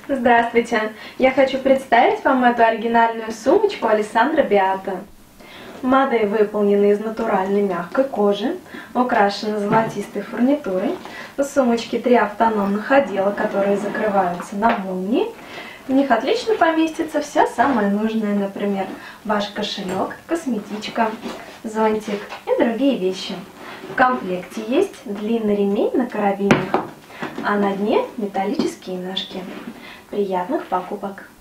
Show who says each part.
Speaker 1: Здравствуйте! Я хочу представить вам эту оригинальную сумочку Alessandro Beato. Модель выполнена из натуральной мягкой кожи, украшена золотистой фурнитурой. В сумочке 3 автономных отдела, которые закрываются на молнии. В них отлично поместится все самое нужное, например, ваш кошелек, косметичка, зонтик и другие вещи. В комплекте есть длинный ремень на карабинах, а на дне металлические ножки. Приятных покупок!